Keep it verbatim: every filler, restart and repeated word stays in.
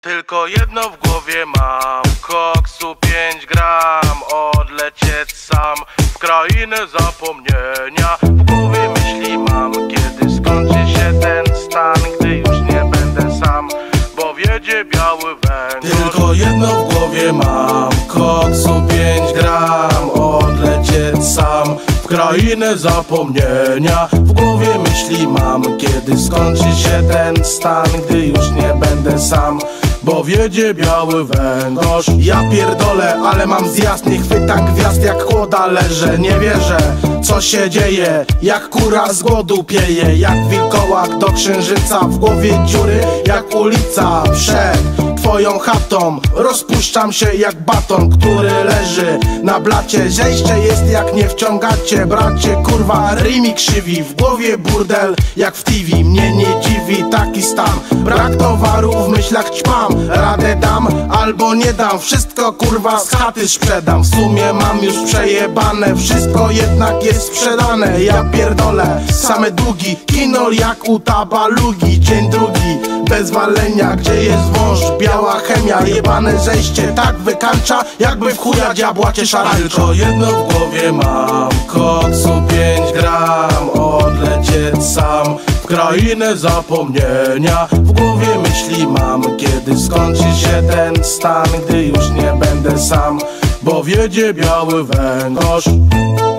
Tylko jedno w głowie mam, koksu pięć gram. Odlecieć sam w krainę zapomnienia. W głowie myśli mam, kiedy skończy się ten stan, gdy już nie będę sam, bo wiedzie biały węgorz. Tylko jedno w głowie mam, koksu pięć gram. Odlecieć sam w krainę zapomnienia. W głowie myśli mam, kiedy skończy się ten stan, gdy już nie będę sam, bo wiedzie biały węgorz. Ja pierdolę, ale mam zjazd, nie chwytam gwiazd jak kłoda leżę. Nie wierzę, co się dzieje, jak kura z głodu pieje. Jak wilkołak do księżyca, w głowie dziury jak ulica. Przed twoją chatą rozpuszczam się jak baton, który leży na blacie. Zejście jest jak nie wciągacie, bracie, kurwa, rymi krzywi. W głowie burdel jak w T V, mnie nie dziwi taki stan. Brak towaru, w myślach ćpam, radę dam albo nie dam. Wszystko kurwa z chaty sprzedam. W sumie mam już przejebane, wszystko jednak jest sprzedane. Ja pierdolę, same długi, kino jak u Tabalugi. Dzień drugi, bez walenia, gdzie jest wąż, biała chemia. Jebane zejście tak wykańcza, jakby w chuja diabła cię szarańcza. Tylko jedno w głowie mam, koksu pięć gram. Odlecieć sam w krainę zapomnienia. W głowie myśli mam, kiedy skończy się ten stan, gdy już nie będę sam, bo wiedzie biały węgorz.